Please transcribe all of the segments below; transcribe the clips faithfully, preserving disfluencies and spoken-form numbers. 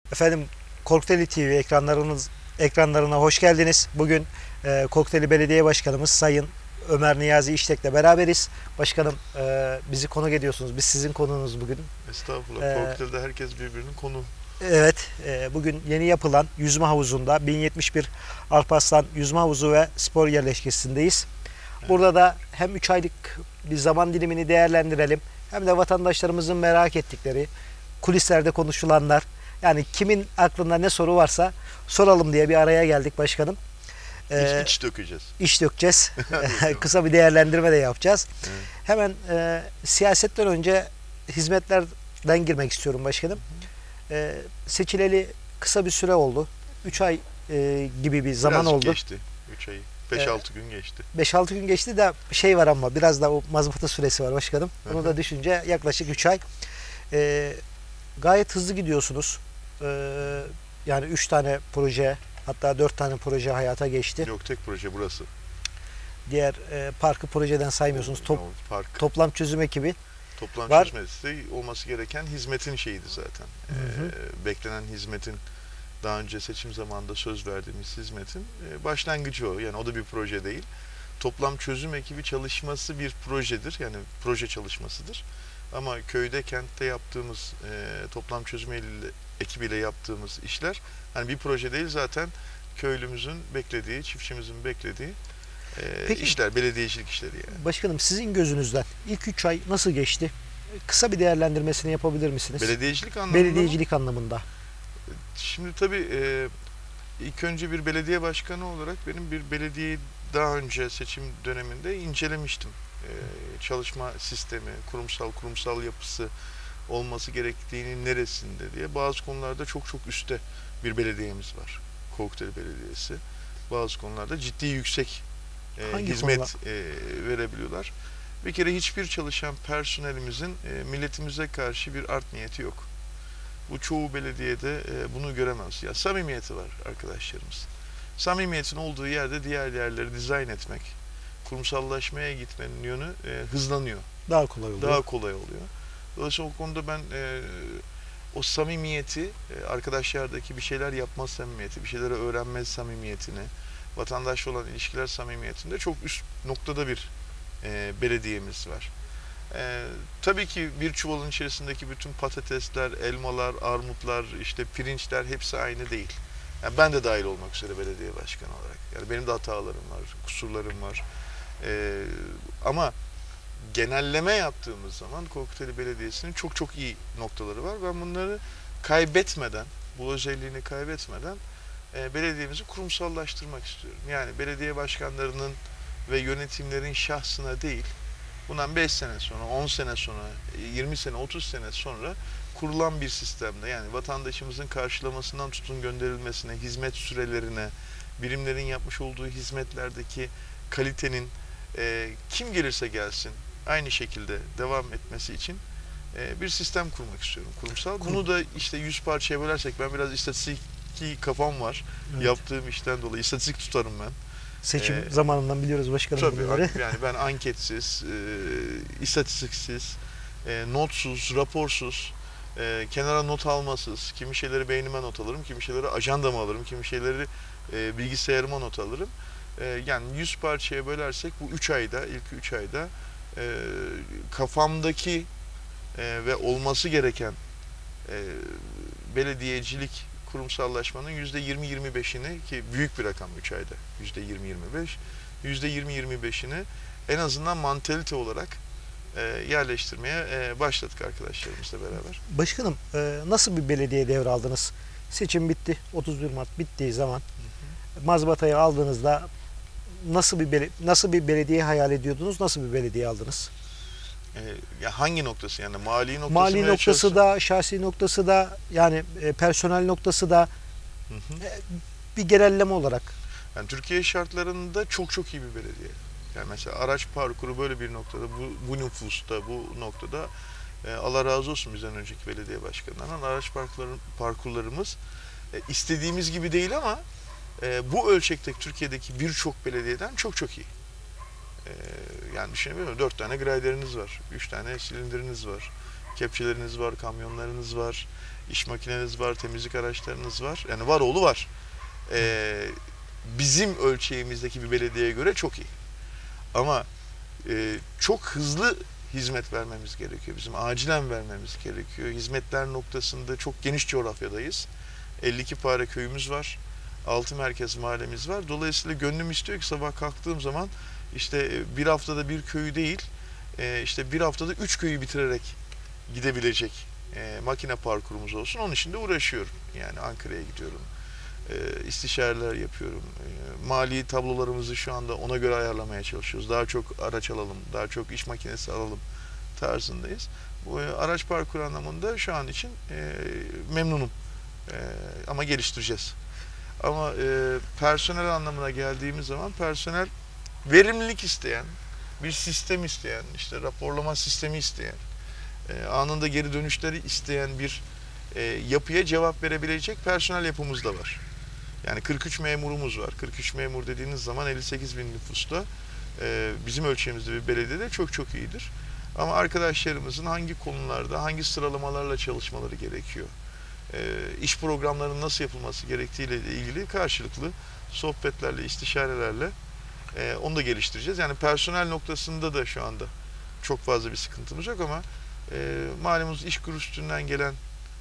Efendim, Korkuteli T V ekranlarınız ekranlarına hoş geldiniz. Bugün e, Korkuteli Belediye Başkanımız Sayın Ömer Niyazi İştek'le beraberiz. Başkanım, e, bizi konuk ediyorsunuz. Biz sizin konuğunuz bugün. Estağfurullah. Ee, Korkuteli'de herkes birbirinin konu. Evet, e, bugün yeni yapılan yüzme havuzunda bin yetmiş bir Alparslan Yüzme Havuzu ve Spor Yerleşkesi'ndeyiz. Burada da hem üç aylık bir zaman dilimini değerlendirelim, hem de vatandaşlarımızın merak ettikleri, kulislerde konuşulanlar, yani kimin aklında ne soru varsa soralım diye bir araya geldik başkanım. Ee, İç, iç dökeceğiz. iş dökeceğiz. Kısa bir değerlendirme de yapacağız. Evet. Hemen e, siyasetten önce hizmetlerden girmek istiyorum başkanım. E, seçileli kısa bir süre oldu. üç ay e, gibi bir zaman Birazcık oldu. geçti. üç ayı. beş altı gün geçti. beş altı gün geçti de şey var, ama biraz da o mazbata süresi var başkanım. Bunu da düşünce yaklaşık üç ay. E, gayet hızlı gidiyorsunuz. E, yani üç tane proje, hatta dört tane proje hayata geçti. Yok, tek proje burası. Diğer e, parkı projeden saymıyorsunuz. Top, O park. toplam çözüm ekibi Toplam var. çözmesi olması gereken hizmetin şeyiydi zaten. Hı hı. Ee, beklenen hizmetin, daha önce seçim zamanında söz verdiğimiz hizmetin e, başlangıcı o. Yani o da bir proje değil. Toplam çözüm ekibi çalışması bir projedir. Yani proje çalışmasıdır. Ama köyde, kentte yaptığımız e, toplam çözüm eli- ekibiyle yaptığımız işler hani bir proje değil, zaten köylümüzün beklediği, çiftçimizin beklediği e, Peki. işler, belediyecilik işleri yani. Başkanım, sizin gözünüzden ilk üç ay nasıl geçti? Kısa bir değerlendirmesini yapabilir misiniz? Belediyecilik anlamında mı? Belediyecilik anlamında. Şimdi tabii e, ilk önce bir belediye başkanı olarak benim bir belediyeyi daha önce seçim döneminde incelemiştim. E, çalışma sistemi, kurumsal kurumsal yapısı olması gerektiğinin neresinde diye. Bazı konularda çok çok üstte bir belediyemiz var. Korkuteli Belediyesi. Bazı konularda ciddi yüksek e, Hangi hizmet e, verebiliyorlar. Bir kere hiçbir çalışan personelimizin e, milletimize karşı bir art niyeti yok. Bu çoğu belediyede e, bunu göremez. Ya samimiyeti var arkadaşlarımız. Samimiyetin olduğu yerde diğer yerleri dizayn etmek, kurumsallaşmaya gitmenin yönü e, hızlanıyor. Daha kolay oluyor. Daha kolay oluyor. Dolayısıyla o konuda ben e, o samimiyeti, e, arkadaşlardaki bir şeyler yapma samimiyeti, bir şeyleri öğrenme samimiyetini, vatandaşla olan ilişkiler samimiyetinde çok üst noktada bir e, belediyemiz var. Ee, tabii ki bir çuvalın içerisindeki bütün patatesler, elmalar, armutlar, işte pirinçler hepsi aynı değil. Yani ben de dahil olmak üzere belediye başkanı olarak. Yani benim de hatalarım var, kusurlarım var. Ee, ama genelleme yaptığımız zaman Korkuteli Belediyesi'nin çok çok iyi noktaları var. Ben bunları kaybetmeden, bu özelliğini kaybetmeden e, belediyemizi kurumsallaştırmak istiyorum. Yani belediye başkanlarının ve yönetimlerin şahsına değil, bundan beş sene sonra, on sene sonra, yirmi sene, otuz sene sonra kurulan bir sistemde, yani vatandaşımızın karşılamasından tutun gönderilmesine, hizmet sürelerine, birimlerin yapmış olduğu hizmetlerdeki kalitenin e, kim gelirse gelsin aynı şekilde devam etmesi için e, bir sistem kurmak istiyorum, kurumsal. Bunu da işte yüz parçaya bölersek, ben biraz istatistiki kafam var. Evet. Yaptığım işten dolayı istatistik tutarım ben. Seçim Ee, zamanından biliyoruz başkanım Tabii, bunları. yani ben anketsiz, e, istatistiksiz, e, notsuz, raporsuz, e, kenara not almasız, kimi şeyleri beynime not alırım, kimi şeyleri ajandama alırım, kimi şeyleri e, bilgisayarıma not alırım. E, yani yüz parçaya bölersek bu üç ayda, ilk üç ayda e, kafamdaki e, ve olması gereken e, belediyecilik, kurumsallaşmanın yüzde yirmi yirmi beşini, ki büyük bir rakam üç ayda yüzde yirmi yirmi beş, yüzde yirmi yirmi beşini en azından mantalite olarak e, yerleştirmeye e, başladık arkadaşlarımızla beraber. Başkanım, e, nasıl bir belediye devraldınız? Seçim bitti. otuz bir Mart bittiği zaman mazbatayı aldığınızda nasıl bir bele- nasıl bir belediye hayal ediyordunuz? Nasıl bir belediye aldınız? E, ya hangi noktası, yani mali noktası Mali mı, noktası şahsi- da, şahsi noktası da, yani e, personel noktası da, Hı hı. e, bir genelleme olarak. Yani Türkiye şartlarında çok çok iyi bir belediye. Yani mesela araç parkuru böyle bir noktada, bu, bu nüfusta, bu noktada e, Allah razı olsun bizden önceki belediye başkanlarından, araç parkurları, parkurlarımız e, istediğimiz gibi değil ama e, bu ölçekte Türkiye'deki birçok belediyeden çok çok iyi. E, yani düşünebiliyor musun? Dört tane graderiniz var, üç tane silindiriniz var. kepçeleriniz var, kamyonlarınız var, iş makineniz var, temizlik araçlarınız var. Yani var oğlu var. Ee, bizim ölçeğimizdeki bir belediyeye göre çok iyi. Ama e, çok hızlı hizmet vermemiz gerekiyor. Bizim acilen vermemiz gerekiyor. Hizmetler noktasında çok geniş coğrafyadayız. elli iki Pare köyümüz var. altı merkez mahallemiz var. Dolayısıyla gönlüm istiyor ki sabah kalktığım zaman işte bir haftada bir köyü değil, işte bir haftada üç köyü bitirerek gidebilecek makine parkurumuz olsun. Onun için de uğraşıyorum. Yani Ankara'ya gidiyorum. İstişareler yapıyorum. Mali tablolarımızı şu anda ona göre ayarlamaya çalışıyoruz. Daha çok araç alalım, daha çok iş makinesi alalım tarzındayız. Bu araç parkuru anlamında şu an için memnunum. Ama geliştireceğiz. Ama e, personel anlamına geldiğimiz zaman personel verimlilik isteyen, bir sistem isteyen, işte raporlama sistemi isteyen, e, anında geri dönüşleri isteyen bir e, yapıya cevap verebilecek personel yapımız da var. Yani kırk üç memurumuz var. kırk üç memur dediğiniz zaman elli sekiz bin nüfusta e, bizim ölçeğimizde bir belediyede çok çok iyidir. Ama arkadaşlarımızın hangi konularda, hangi sıralamalarla çalışmaları gerekiyor? İş programlarının nasıl yapılması gerektiğiyle ilgili karşılıklı sohbetlerle, istişarelerle onu da geliştireceğiz. Yani personel noktasında da şu anda çok fazla bir sıkıntımız yok ama malumunuz İşkur üstünden gelen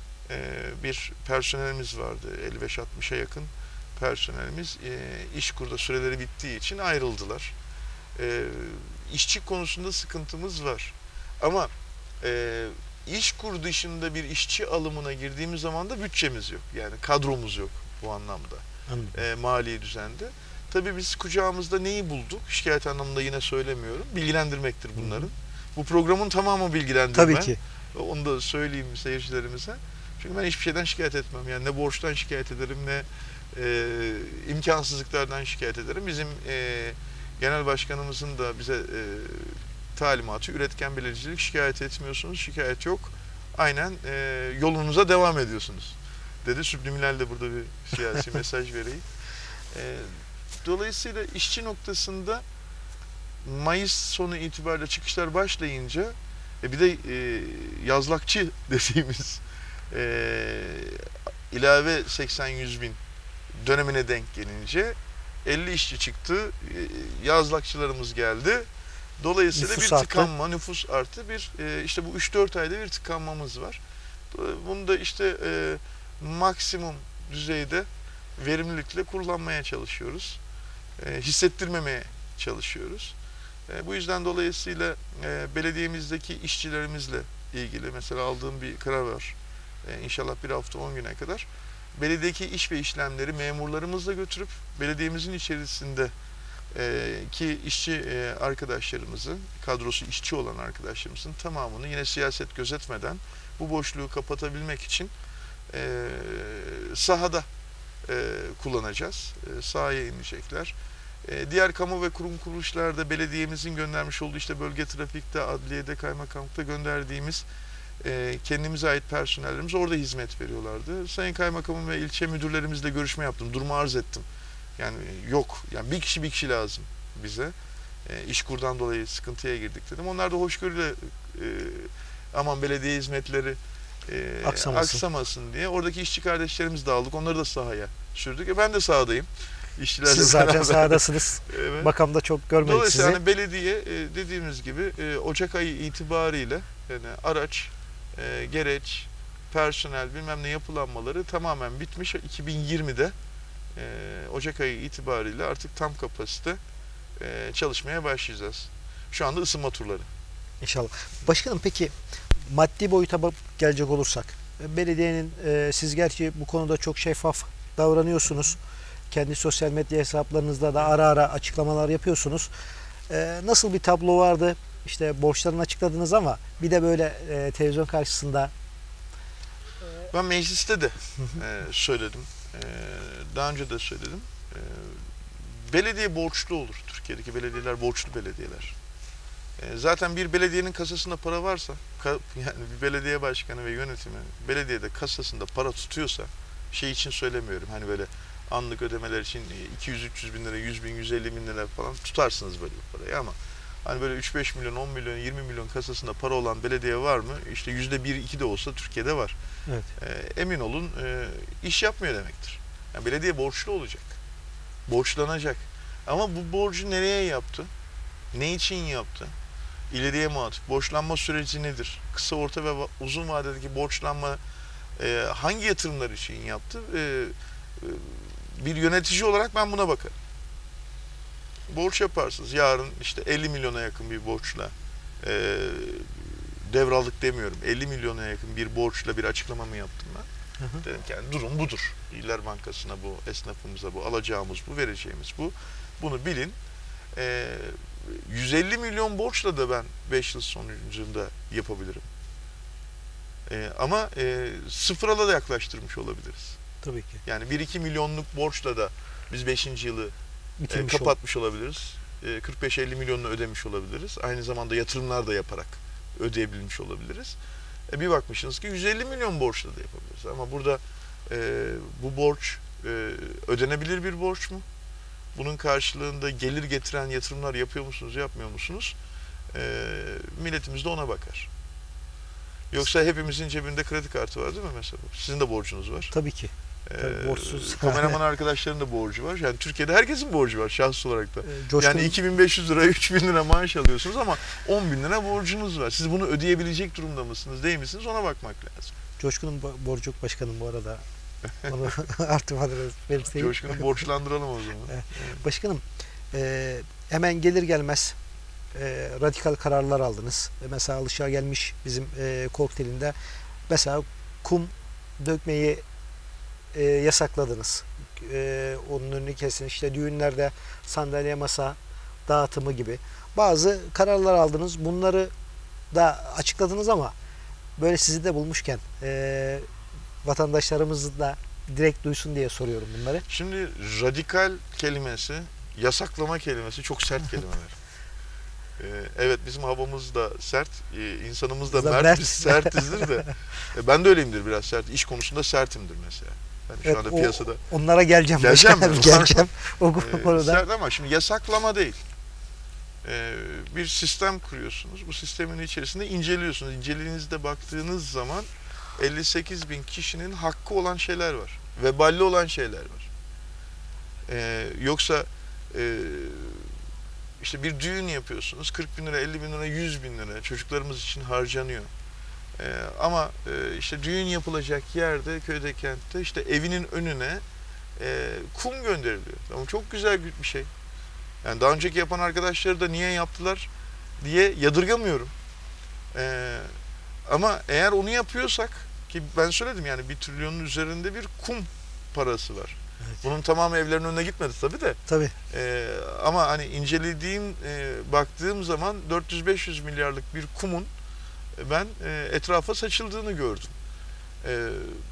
bir personelimiz vardı. elli beş altmışa yakın personelimiz İşkur'da süreleri bittiği için ayrıldılar. İşçi konusunda sıkıntımız var. Ama İşkur dışında bir işçi alımına girdiğimiz zaman da bütçemiz yok. Yani kadromuz yok bu anlamda. E, mali düzende. Tabii biz kucağımızda neyi bulduk? Şikayet anlamında yine söylemiyorum. Bilgilendirmektir bunların. Hı. Bu programın tamamı bilgilendirme. Tabii ki. Onu da söyleyeyim seyircilerimize. Çünkü ben hiçbir şeyden şikayet etmem. Yani ne borçtan şikayet ederim ne e, imkansızlıklardan şikayet ederim. Bizim e, genel başkanımızın da bize e, talimatı, üretken belediyecilik, şikayet etmiyorsunuz, şikayet yok. Aynen e, yolunuza devam ediyorsunuz dedi. Subliminal de burada bir siyasi mesaj vereyim. E, dolayısıyla işçi noktasında Mayıs sonu itibariyle çıkışlar başlayınca e, bir de e, yazlakçı dediğimiz e, ilave seksen yüz bin dönemine denk gelince elli işçi çıktı. E, yazlakçılarımız geldi. Dolayısıyla nüfus bir tıkanma, arttı. nüfus arttı. Bir e, işte bu üç dört ayda bir tıkanmamız var. Bunu da işte e, maksimum düzeyde verimlilikle kullanmaya çalışıyoruz. E, hissettirmemeye çalışıyoruz. E, bu yüzden dolayısıyla e, belediyemizdeki işçilerimizle ilgili mesela aldığım bir karar var. E, inşallah bir hafta on güne kadar belediyedeki iş ve işlemleri memurlarımızla götürüp belediyemizin içerisinde Ee, ki işçi e, arkadaşlarımızın, kadrosu işçi olan arkadaşlarımızın tamamını yine siyaset gözetmeden bu boşluğu kapatabilmek için e, sahada e, kullanacağız. E, sahaya inecekler. E, diğer kamu ve kurum kuruluşlarda belediyemizin göndermiş olduğu işte bölge trafikte, adliyede, kaymakamlıkta gönderdiğimiz e, kendimize ait personellerimiz orada hizmet veriyorlardı. Sayın Kaymakamım ve ilçe müdürlerimizle görüşme yaptım, durumu arz ettim. Yani yok. Yani bir kişi bir kişi lazım bize. E, İşkur'dan dolayı sıkıntıya girdik dedim. Onlar da hoşgörüyle e, aman belediye hizmetleri e, aksamasın. aksamasın diye. Oradaki işçi kardeşlerimizi de aldık. Onları da sahaya sürdük. E, ben de sahadayım. İşçilerle Siz zaten beraber. sahadasınız. Evet. Makamda çok görmedik Dolayısıyla sizi. hani belediye e, dediğimiz gibi e, Ocak ayı itibariyle yani araç, e, gereç, personel bilmem ne yapılanmaları tamamen bitmiş. iki bin yirmide Ee, Ocak ayı itibariyle artık tam kapasite e, çalışmaya başlayacağız. Şu anda ısınma turları. İnşallah. Başkanım peki maddi boyuta gelecek olursak belediyenin e, siz gerçi bu konuda çok şeffaf davranıyorsunuz. Kendi sosyal medya hesaplarınızda da ara ara açıklamalar yapıyorsunuz. E, nasıl bir tablo vardı? İşte borçlarını açıkladınız ama bir de böyle e, televizyon karşısında ben mecliste de e, söyledim. E, daha önce de söyledim. E, belediye borçlu olur. Türkiye'deki belediyeler borçlu belediyeler. E, zaten bir belediyenin kasasında para varsa, ka, yani bir belediye başkanı ve yönetimi belediyede kasasında para tutuyorsa, şey için söylemiyorum hani böyle anlık ödemeler için iki yüz üç yüz bin lira, yüz bin, yüz elli bin lira falan tutarsınız böyle bir parayı ama Hani böyle üç beş milyon, on milyon, yirmi milyon kasasında para olan belediye var mı? İşte yüzde bir iki de olsa Türkiye'de var. Evet. E, emin olun e, iş yapmıyor demektir. Yani belediye borçlu olacak. Borçlanacak. Ama bu borcu nereye yaptı? Ne için yaptı? İleriye muhatap. Borçlanma süreci nedir? Kısa, orta ve uzun vadedeki borçlanma e, hangi yatırımlar için yaptı? E, e, bir yönetici olarak ben buna bakarım. Borç yaparsınız. Yarın işte elli milyona yakın bir borçla e, devraldık demiyorum. elli milyona yakın bir borçla bir açıklamamı yaptım ben. Hı hı. Dedim ki yani durum budur. İller Bankası'na bu, esnafımıza bu, alacağımız bu, vereceğimiz bu. Bunu bilin. E, yüz elli milyon borçla da ben beş yıl sonucunda yapabilirim. E, ama e, sıfıra da yaklaştırmış olabiliriz. Tabii ki. Yani bir iki milyonluk borçla da biz beşinci yılı e, kapatmış ol. olabiliriz. E, kırk beş elli milyonunu ödemiş olabiliriz. Aynı zamanda yatırımlar da yaparak ödeyebilmiş olabiliriz. E, bir bakmışsınız ki yüz elli milyon borçla da yapabiliriz. Ama burada e, bu borç e, ödenebilir bir borç mu? Bunun karşılığında gelir getiren yatırımlar yapıyor musunuz, yapmıyor musunuz? E, milletimiz de ona bakar. Yoksa hepimizin cebinde kredi kartı var değil mi mesela? Sizin de borcunuz var. Tabii ki. Tabii, borçsuz. Kameraman arkadaşların da borcu var. Yani Türkiye'de herkesin borcu var şahıs olarak da. Coşkun... Yani iki bin beş yüz lira, üç bin lira maaş alıyorsunuz ama on bin lira borcunuz var. Siz bunu ödeyebilecek durumda mısınız, değil misiniz? Ona bakmak lazım. Coşkun'un borcu yok başkanım bu arada. Onu artırmadınız. Coşkun'u borçlandıralım o zaman. Evet. Başkanım, e, hemen gelir gelmez e, radikal kararlar aldınız. E, mesela alışılagelmiş bizim e, kokteylinde mesela kum dökmeyi e, yasakladınız. E, onun önünü kesin. İşte düğünlerde sandalye masa dağıtımı gibi bazı kararlar aldınız. Bunları da açıkladınız ama böyle sizi de bulmuşken e, vatandaşlarımız da direkt duysun diye soruyorum bunları. Şimdi radikal kelimesi, yasaklama kelimesi çok sert kelimeler. ee, evet bizim havamız da sert, e, insanımız da mert, mert. Biz sertizdir de. E, ben de öyleyimdir biraz sert. İş konusunda sertimdir mesela. Yani şu evet, anda o, piyasada. Onlara geleceğim. Geleceğim mi? geleceğim. O e, konuda. Sert ama şimdi yasaklama değil. E, bir sistem kuruyorsunuz. Bu sistemin içerisinde inceliyorsunuz. İnceliğinizde baktığınız zaman elli sekiz bin kişinin hakkı olan şeyler var. Veballi olan şeyler var. Ee, yoksa e, işte bir düğün yapıyorsunuz. kırk bin lira, elli bin lira, yüz bin lira çocuklarımız için harcanıyor. Ee, ama e, işte düğün yapılacak yerde, köyde, kentte işte evinin önüne e, kum gönderiliyor. Ama çok güzel bir şey. Yani daha önceki yapan arkadaşları da niye yaptılar diye yadırgamıyorum. Ee, ama eğer onu yapıyorsak, ki ben söyledim yani bir trilyonun üzerinde bir kum parası var. Evet. Bunun tamamı evlerin önüne gitmedi tabii de. Tabii. Ee, ama hani incelediğim, e, baktığım zaman dört yüz beş yüz milyarlık bir kumun ben e, etrafa saçıldığını gördüm. E,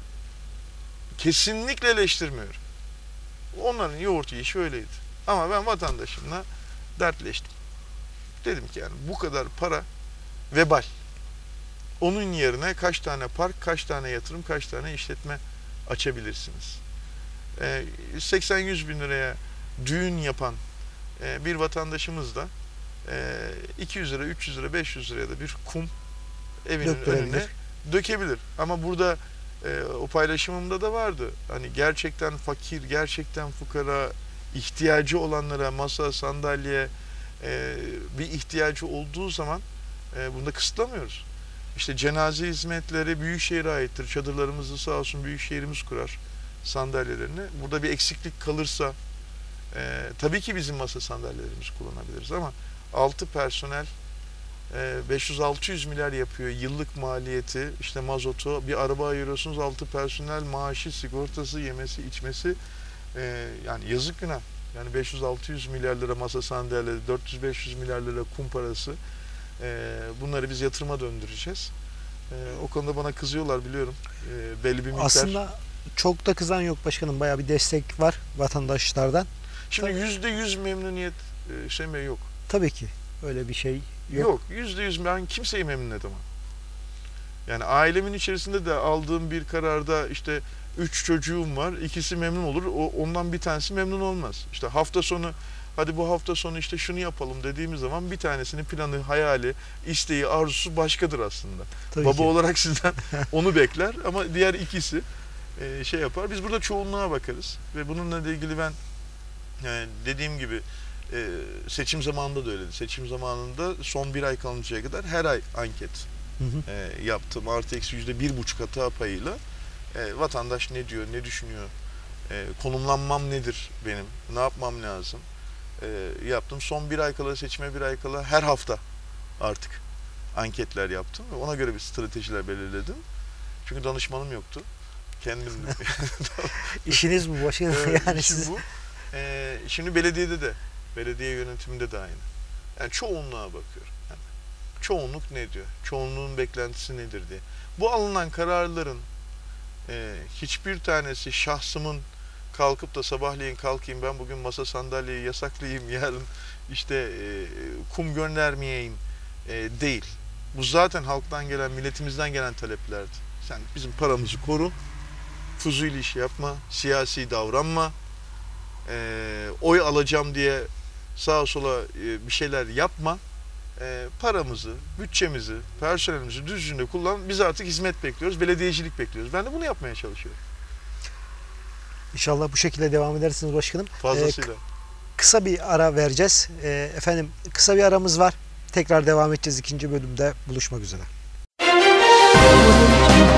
kesinlikle eleştirmiyorum. Onların yoğurt yiyişi öyleydi. Ama ben vatandaşımla dertleştim. Dedim ki yani bu kadar para vebal. Onun yerine kaç tane park, kaç tane yatırım, kaç tane işletme açabilirsiniz? Ee, seksen yüz bin liraya düğün yapan e, bir vatandaşımız da e, iki yüz lira, üç yüz lira, beş yüz liraya da bir kum evinin önüne dökebilir. Ama burada e, o paylaşımımda da vardı. Hani gerçekten fakir, gerçekten fukara, ihtiyacı olanlara masa, sandalye e, bir ihtiyacı olduğu zaman e, bunu da kısıtlamıyoruz. İşte cenaze hizmetleri Büyükşehir'e aittir. Çadırlarımızı sağ olsun Büyükşehir'imiz kurar sandalyelerini. Burada bir eksiklik kalırsa e, tabii ki bizim masa sandalyelerimizi kullanabiliriz ama altı personel e, beş yüz altı yüz milyar yapıyor yıllık maliyeti. İşte mazotu, bir araba ayırıyorsunuz, altı personel maaşı, sigortası, yemesi, içmesi e, yani yazık günah. Yani beş yüz altı yüz milyar lira masa sandalye, dört yüz beş yüz milyar lira kum parası. Bunları biz yatırıma döndüreceğiz. O konuda bana kızıyorlar biliyorum. Belli bir miktar. Aslında çok da kızan yok başkanım. Bayağı bir destek var vatandaşlardan. Şimdi yüzde yüz memnuniyet şey mi yok? Tabii ki. Öyle bir şey yok. Yok. Yüzde yüz ben kimseyi memnun edemem. Yani ailemin içerisinde de aldığım bir kararda işte üç çocuğum var. İkisi memnun olur. O, ondan bir tanesi memnun olmaz. İşte hafta sonu hadi bu hafta sonu işte şunu yapalım dediğimiz zaman bir tanesinin planı, hayali, isteği, arzusu başkadır aslında. Tabii Baba ki. olarak sizden onu bekler ama diğer ikisi e, şey yapar. Biz burada çoğunluğa bakarız ve bununla ilgili ben e, dediğim gibi e, seçim zamanında da öyleydi. Seçim zamanında son bir ay kalıncaya kadar her ay anket Hı hı. e, yaptım. Artı eksi yüzde bir buçuk hata payıyla e, vatandaş ne diyor, ne düşünüyor, e, konumlanmam nedir benim, ne yapmam lazım e, yaptım. Son bir ay kala, seçime bir ay kala her hafta artık anketler yaptım ve ona göre bir stratejiler belirledim. Çünkü danışmanım yoktu. Kendim. İşiniz bu başkanım. Evet, yani işim siz... bu. E, şimdi belediyede de, belediye yönetiminde de aynı. Yani çoğunluğa bakıyorum. Yani çoğunluk ne diyor? Çoğunluğun beklentisi nedir diye. Bu alınan kararların e, hiçbir tanesi şahsımın kalkıp da sabahleyin kalkayım ben bugün masa sandalyeyi yasaklayayım, yarın işte e, kum göndermeyeyim e, değil. Bu zaten halktan gelen, milletimizden gelen taleplerdi. Sen bizim paramızı koru, fuzuli iş yapma, siyasi davranma, e, oy alacağım diye sağa sola e, bir şeyler yapma. E, paramızı, bütçemizi, personelimizi düzgünce kullan. Biz artık hizmet bekliyoruz, belediyecilik bekliyoruz. Ben de bunu yapmaya çalışıyorum. İnşallah bu şekilde devam edersiniz başkanım. Fazlasıyla. Ee, kısa bir ara vereceğiz. Ee, efendim kısa bir aramız var. Tekrar devam edeceğiz ikinci bölümde. Buluşmak üzere.